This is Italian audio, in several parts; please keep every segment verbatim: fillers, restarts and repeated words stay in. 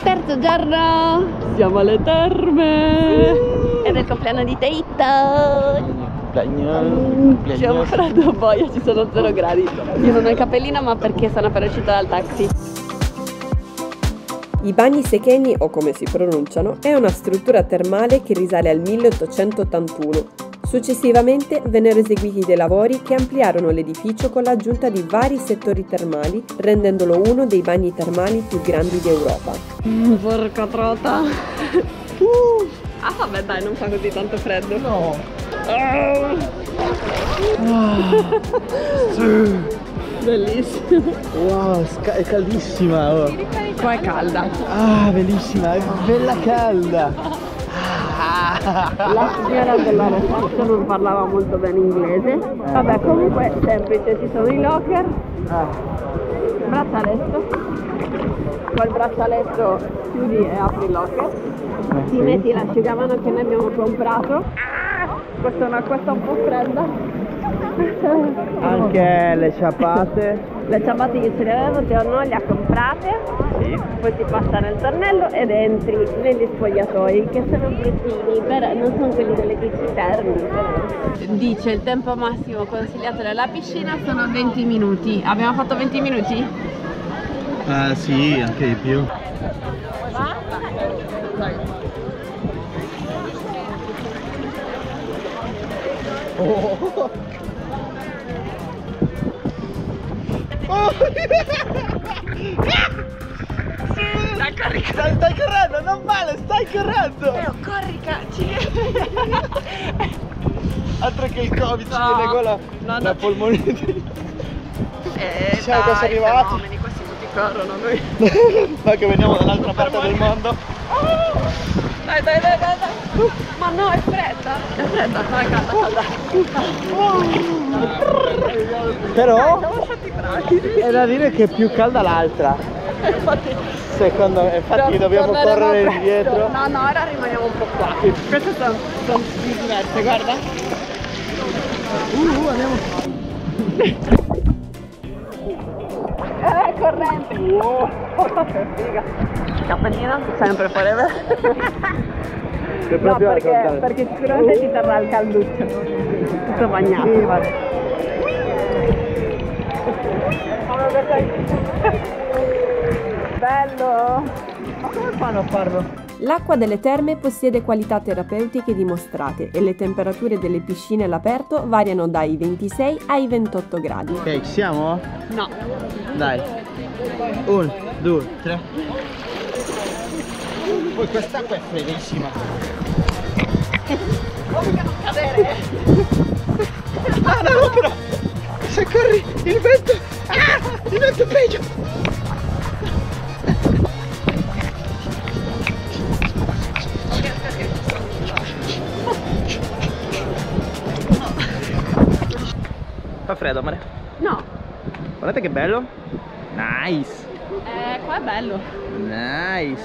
Terzo giorno, siamo alle terme. Ed è il compleanno di Teito. C'è un freddo boia, ci sono zero gradi. Io non ho il cappellino, ma perché sono appena uscita dal taxi. I bagni Sekeni, o come si pronunciano, è una struttura termale che risale al milleottocentottantuno. Successivamente vennero eseguiti dei lavori che ampliarono l'edificio con l'aggiunta di vari settori termali, rendendolo uno dei bagni termali più grandi d'Europa. Mm, porca trota! Uh. Ah vabbè dai, non fa così tanto freddo. No! Oh. Wow. Sì. Bellissimo! Wow, è caldissima! Oh. Qua è calda. Ah, bellissima, è bella calda! La signora della reception non parlava molto bene inglese. Vabbè, comunque semplice, ci sono i locker, Ah. braccialetto, col braccialetto chiudi e apri il locker, Eh, ti sì. metti l'asciugamano che noi abbiamo comprato. Questa è un'acquetta un po' fredda. Anche le ciabatte. Le ciabatte che ce le avevo, te o no, le ha comprate. Sì. Poi si passa nel tornello ed entri negli spogliatoi, che sono bruttini, però non sono quelli delle piscine termi. Dice il tempo massimo consigliato della piscina sono venti minuti. Abbiamo fatto venti minuti? Ah sì, anche di più. Oh. Oh. Dai, corri, Stai, stai correndo, non male, stai correndo! oh, corri, ci Altro che il Covid, ci No, viene qua la, no, la no. polmonite. Eh, Siamo quasi dai, arrivati. fenomeni, questi tutti corrono noi. Ma che veniamo dall'altra parte del mondo. Dai, dai, dai, dai, dai. Ma no, è fredda. È fredda, no, è calda, calda. Però Siamo stati bravi. è da dire che è più calda l'altra. Infatti, Secondo me, infatti dobbiamo torneremo correre presto. indietro. No, no, ora rimaniamo un po' qua. Queste sono, sono diverse, guarda. Uh, andiamo. Eh, corrente. Wow. Che figa. Cappellino, sempre forever. Sei No, proprio a perché, contare. perché sicuramente ti terrà il calduccio. Tutto bagnato. Sì, ma... Bello. Ma come fanno a farlo? L'acqua delle terme possiede qualità terapeutiche dimostrate e le temperature delle piscine all'aperto variano dai ventisei ai ventotto gradi. Ok, ci siamo? No. Dai. Un, due, tre. Poi quest'acqua è freddissima. Come non cadere? Ah no, però! Se corri il vento! Ah! Il vento è peggio! Fa freddo, amore? No. Guardate che bello! Nice! Eh, qua è bello. Nice!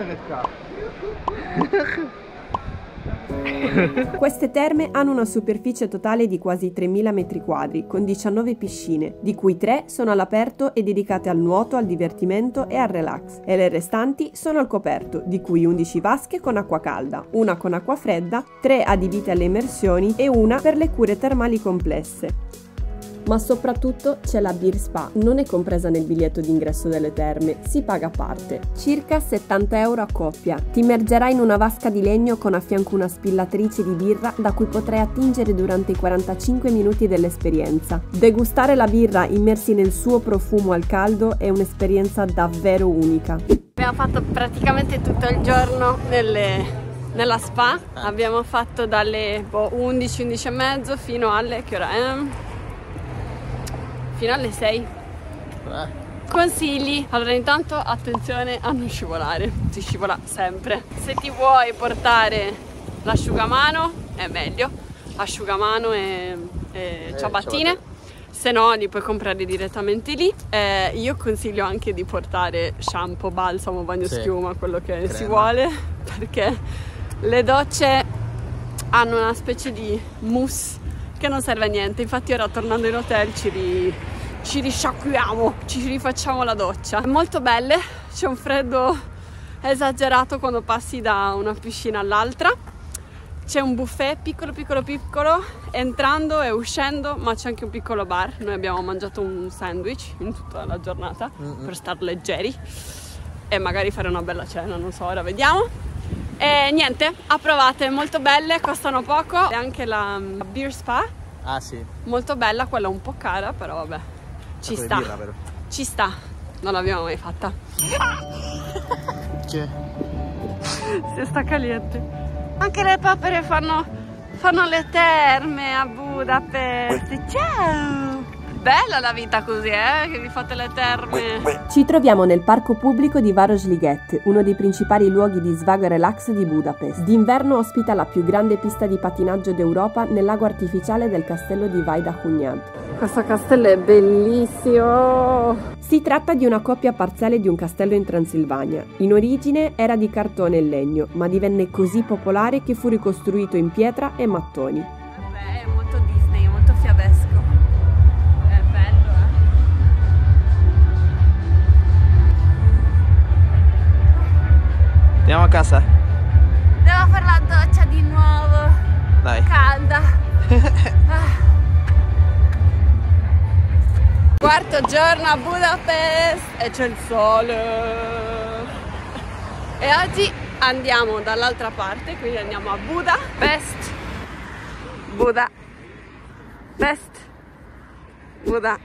Queste terme hanno una superficie totale di quasi tremila metri quadri, con diciannove piscine, di cui tre sono all'aperto e dedicate al nuoto, al divertimento e al relax, e le restanti sono al coperto, di cui undici vasche con acqua calda, una con acqua fredda, tre adibite alle immersioni e una per le cure termali complesse. Ma soprattutto c'è la Beer Spa, non è compresa nel biglietto d'ingresso delle terme, si paga a parte. Circa settanta euro a coppia. Ti immergerai in una vasca di legno con a fianco una spillatrice di birra da cui potrai attingere durante i quarantacinque minuti dell'esperienza. Degustare la birra immersi nel suo profumo al caldo è un'esperienza davvero unica. Abbiamo fatto praticamente tutto il giorno nelle, nella spa. Abbiamo fatto dalle boh, undici, undici e mezzo fino alle... che ora è? Fino alle sei. Eh. Consigli. Allora, intanto attenzione a non scivolare, si scivola sempre. Se ti vuoi portare l'asciugamano è meglio, asciugamano e, e Eh, ciabattine. ciabatte. Se no li puoi comprare direttamente lì. Eh, io consiglio anche di portare shampoo, balsamo, bagnoschiuma, Sì. quello che Crema. si vuole, perché le docce hanno una specie di mousse che non serve a niente. Infatti ora tornando in hotel ci, ri, ci risciacquiamo, ci rifacciamo la doccia. Molto belle, c'è un freddo esagerato quando passi da una piscina all'altra. C'è un buffet piccolo piccolo piccolo entrando e uscendo, ma c'è anche un piccolo bar. Noi abbiamo mangiato un sandwich in tutta la giornata mm-hmm. per star leggeri e magari fare una bella cena, non so, ora vediamo. E niente, approvate, molto belle, costano poco. E anche la, la beer spa, ah sì, molto bella, quella un po' cara, però vabbè, ci sta, birra, però. Ci sta, non l'abbiamo mai fatta. Che? Si sta caliente. Anche le papere fanno, fanno le terme a Budapest. Ciao! Bella la vita così, eh? Che vi fate le terme. Ci troviamo nel parco pubblico di Városliget, uno dei principali luoghi di svago e relax di Budapest. D'inverno ospita la più grande pista di patinaggio d'Europa nel lago artificiale del castello di Vajdahunyad. Questo castello è bellissimo! Si tratta di una copia parziale di un castello in Transilvania. In origine era di cartone e legno, ma divenne così popolare che fu ricostruito in pietra e mattoni. Beh, è molto Disney, molto fiabesco. È bello, eh? Andiamo a casa. Devo fare la doccia di nuovo. Dai. Calda. ah. Quarto giorno a Budapest e c'è il sole. E oggi andiamo dall'altra parte, quindi andiamo a Budapest. Buda. Pest. Buda.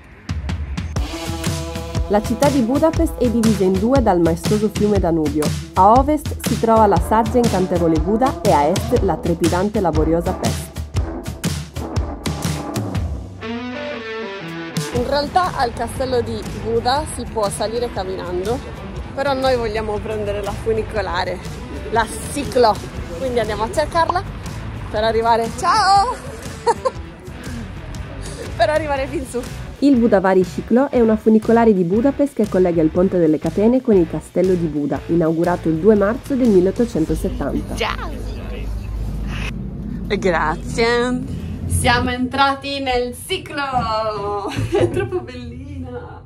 La città di Budapest è divisa in due dal maestoso fiume Danubio. A ovest si trova la saggia e incantevole Buda e a est la trepidante e laboriosa Pest. In realtà al castello di Buda si può salire camminando, però noi vogliamo prendere la funicolare, la ciclo, quindi andiamo a cercarla per arrivare, ciao! per arrivare fin su. Il Budavári Ciclo è una funicolare di Budapest che collega il Ponte delle Catene con il castello di Buda, inaugurato il due marzo del milleottocentosettanta. Ciao! Grazie! Siamo entrati nel ciclo! È troppo bellina!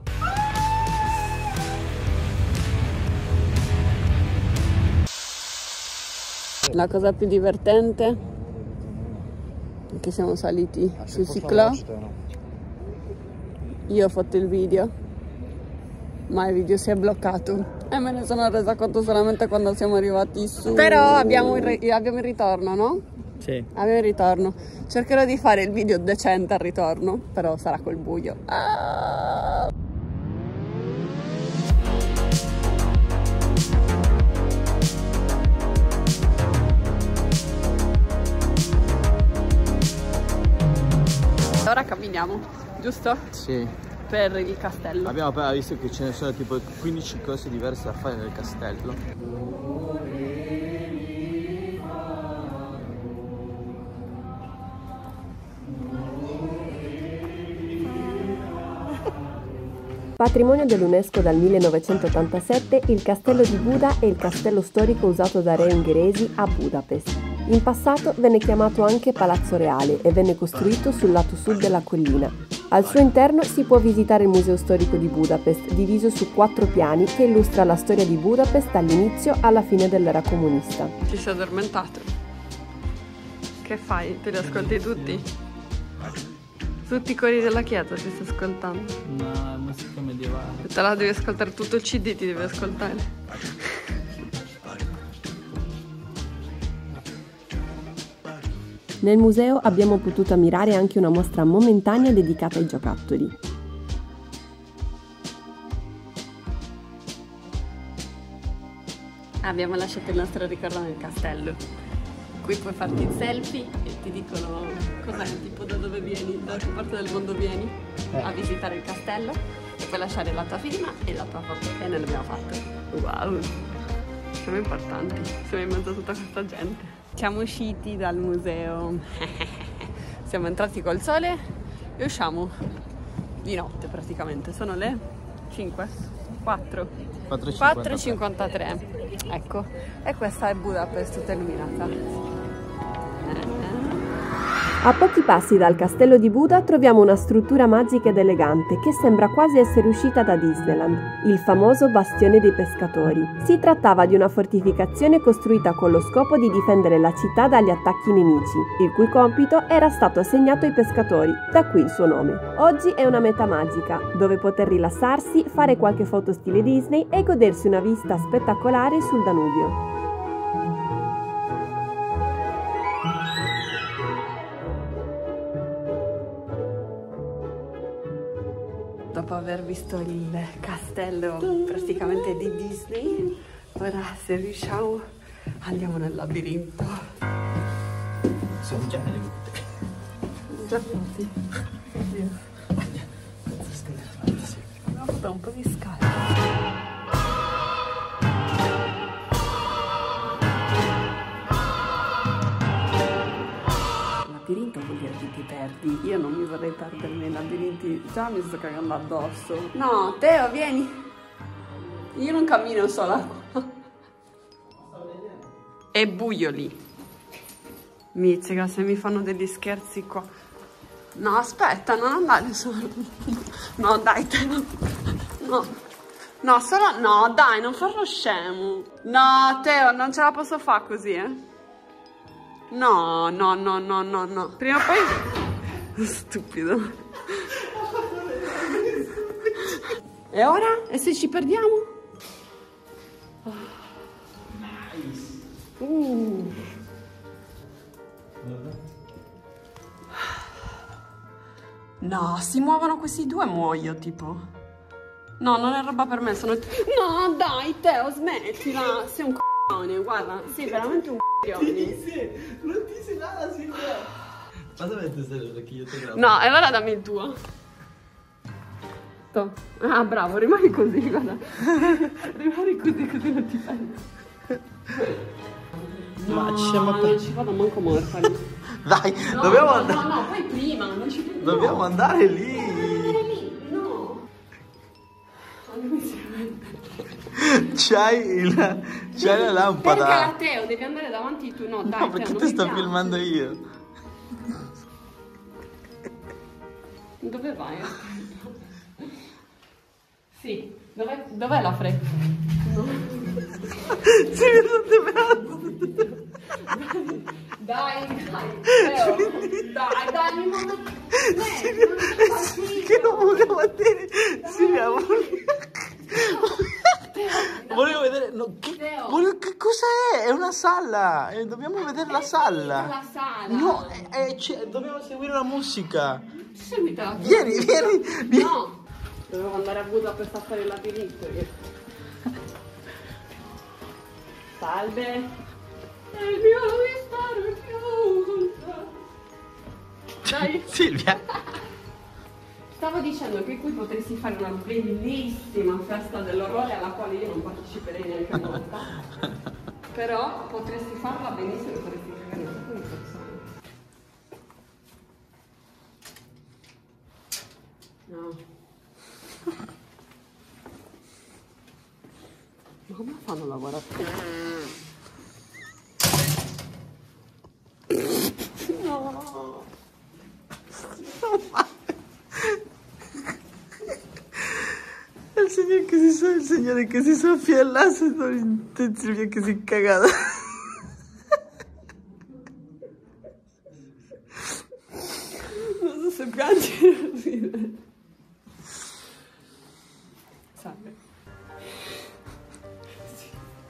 La cosa più divertente è che siamo saliti ah, sul ciclo. Io ho fatto il video, ma il video si è bloccato e me ne sono resa conto solamente quando siamo arrivati su. Però abbiamo il, abbiamo il ritorno, no? Sì. Abbiamo il ritorno. Cercherò di fare il video decente al ritorno, però sarà col buio. Ah! Ora camminiamo, giusto? Sì. Per il castello. Abbiamo appena visto che ce ne sono tipo quindici cose diverse da fare nel castello. Patrimonio dell'UNESCO dal millenovecentottantasette, il castello di Buda è il castello storico usato da re ungheresi a Budapest. In passato venne chiamato anche Palazzo Reale e venne costruito sul lato sud della collina. Al suo interno si può visitare il Museo Storico di Budapest, diviso su quattro piani, che illustra la storia di Budapest dall'inizio alla fine dell'era comunista. Ti sei addormentato? Che fai? Te li ascolti tutti? Tutti i cori della chiesa ti stai ascoltando? No, è musica medievale. Te la devi ascoltare, tutto il C D ti devi ascoltare. Nel museo abbiamo potuto ammirare anche una mostra momentanea dedicata ai giocattoli. Abbiamo lasciato il nostro ricordo nel castello. Qui puoi farti il selfie e ti dicono cos'è, tipo da dove vieni, da che parte del mondo vieni a visitare il castello, e puoi lasciare la tua firma e la tua foto, e noi l'abbiamo fatto. Wow, siamo importanti, siamo in mezzo a tutta questa gente. Siamo usciti dal museo, siamo entrati col sole e usciamo di notte praticamente, sono le cinque, quattro, quattro e cinquantatré. Ecco, e questa è Budapest tutta illuminata. A pochi passi dal castello di Buda troviamo una struttura magica ed elegante che sembra quasi essere uscita da Disneyland, il famoso Bastione dei Pescatori. Si trattava di una fortificazione costruita con lo scopo di difendere la città dagli attacchi nemici, il cui compito era stato assegnato ai pescatori, da qui il suo nome. Oggi è una meta magica, dove poter rilassarsi, fare qualche foto stile Disney e godersi una vista spettacolare sul Danubio. Dopo aver visto il castello praticamente di Disney, ora se riusciamo andiamo nel labirinto. Sono già nelle butte. Già pronti? Oddio. Abbiamo fatto un po' di scale. Labirinto vuol dire che ti perdi. Io non mi vorrei perdere nei labirinti. Già mi sto cagando addosso. No, Teo, vieni. Io non cammino sola qua. È buio lì. Mizzica, se mi fanno degli scherzi qua. No, aspetta, non andare solo. No, dai, Teo. No. No, solo... No, dai, non farlo scemo. No, Teo, non ce la posso fare così, eh. No, no, no, no, no, no. Prima o poi... Stupido. E ora? E se ci perdiamo? Nice. Uh. No, si muovono questi due, muoio, tipo. No, non è roba per me, sono... No, dai, Teo, smettila. Sei un c***one, guarda. Sei veramente un c***one. Non dici nada, Silvia. Fatemi vedere perché io ti gravo. No, e allora dammi il tuo. To. Ah, bravo, rimani così, guarda. Rimani così, così non ti perdi. No, ma ci siamo non ci vado manco morta lì. Dai, No, dobbiamo no, andare. no, no, poi prima, non ci no. Dobbiamo andare lì. Dobbiamo andare lì, no. Andiamo insieme. C'hai il... C'hai la lampada. Perché la Teo, devi andare davanti tu, no, dai. No, perché Teo, ti non sto mi piace. filmando io. Dove vai? Sì, dov'è, dov'è la fretta? No. Sì, mi sono Dai, dai, Teo, dai, dai, mi mando... Sì, che non volevo vedere. Silvia, volevo vedere. No, che, Teo. volevo, che cos'è? È una sala. Eh, dobbiamo vedere la sala. La sala. No, eh, eh, c'è- dobbiamo seguire la musica. Seguitela. Vieni, vieni, vieni. No, dovevo andare a Budapest a fare il labirinto io. Salve. È il mio di stare chiuso. Dai. Silvia. Stavo dicendo che qui potresti fare una bellissima festa dell'orrore alla quale io non parteciperei neanche una volta. Però potresti farla benissimo e potresti cagare un sacco di persone. No. Ma come fanno a lavorare? No. El señor que se so- el señor que se soffia il naso e Silvia che si è cagata. Non so se piangi o ridere. Salve. Sì.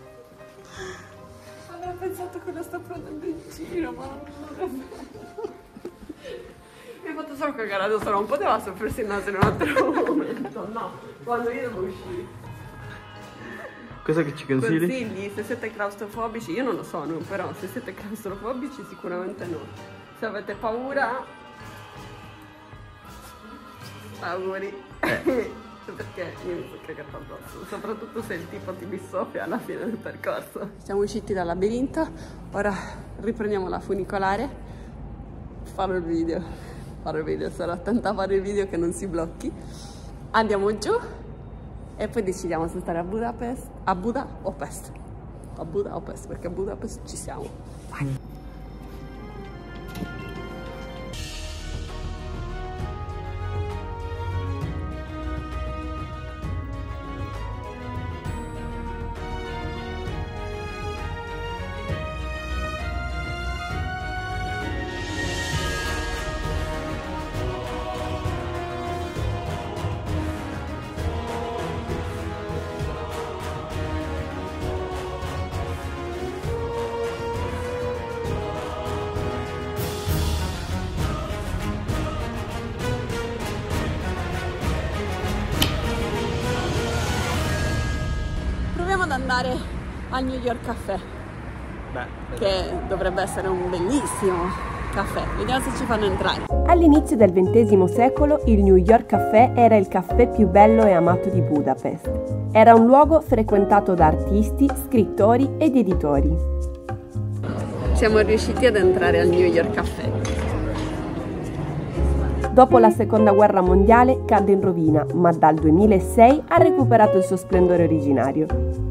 Avrei pensato che lo sto prendendo in giro, ma non lo mi ha fatto solo cagare addosso, non poteva soffrirsi il naso in un altro momento. No, quando io devo uscire. Cosa che ci consigli? Consigli, se siete claustrofobici, io non lo sono, però se siete claustrofobici sicuramente no. Se avete paura, auguri. Eh. Perché io mi sono cagato addosso, soprattutto se il tipo ti dissoffia alla fine del percorso. Siamo usciti dal labirinto, ora riprendiamo la funicolare, farò il video. Farò il video, sarò attenta a fare il video che non si blocchi. Andiamo giù e poi decidiamo se stare a Budapest, a Buda o Pest. A Buda o Pest, perché a Budapest ci siamo. Vai. ad andare al New York Caffè. Beh, che dovrebbe essere un bellissimo caffè. Vediamo se ci fanno entrare. All'inizio del ventesimo secolo il New York Caffè era il caffè più bello e amato di Budapest. Era un luogo frequentato da artisti, scrittori ed editori. Siamo riusciti ad entrare al New York Caffè. Dopo la seconda guerra mondiale cadde in rovina, ma dal duemilasei ha recuperato il suo splendore originario.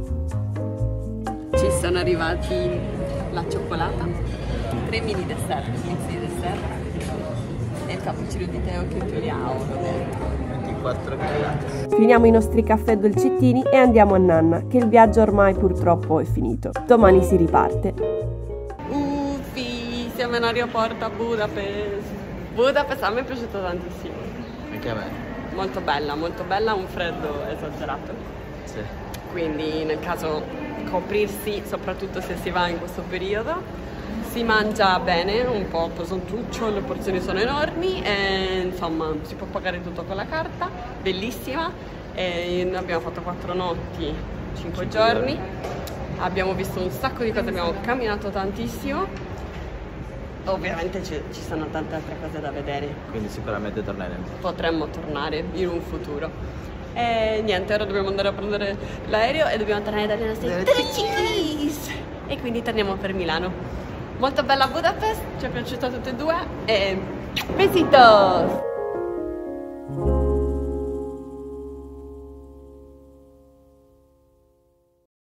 Ci sono arrivati la cioccolata, tre mini dessert, mix di dessert e il cappuccino di tè che togliamo. ventiquattro gradi. Finiamo i nostri caffè dolcettini e andiamo a Nanna, che il viaggio ormai purtroppo è finito. Domani si riparte. Uffi, siamo in aeroporto a Budapest. Budapest a me è piaciuto tantissimo. Anche a me. Molto bella, molto bella, un freddo esagerato. Sì. Quindi nel caso coprirsi, soprattutto se si va in questo periodo. Si mangia bene, un po' pesantuccio, le porzioni sono enormi e insomma si può pagare tutto con la carta, bellissima. E noi abbiamo fatto quattro notti, cinque giorni, abbiamo visto un sacco di cose, abbiamo camminato tantissimo. Ovviamente ci, ci sono tante altre cose da vedere. Quindi sicuramente torneremo. Potremmo tornare in un futuro. E niente, ora dobbiamo andare a prendere l'aereo e dobbiamo tornare dalle nostre tricchis. E quindi torniamo per Milano. Molto bella Budapest, ci è piaciuta tutte e due e besitos!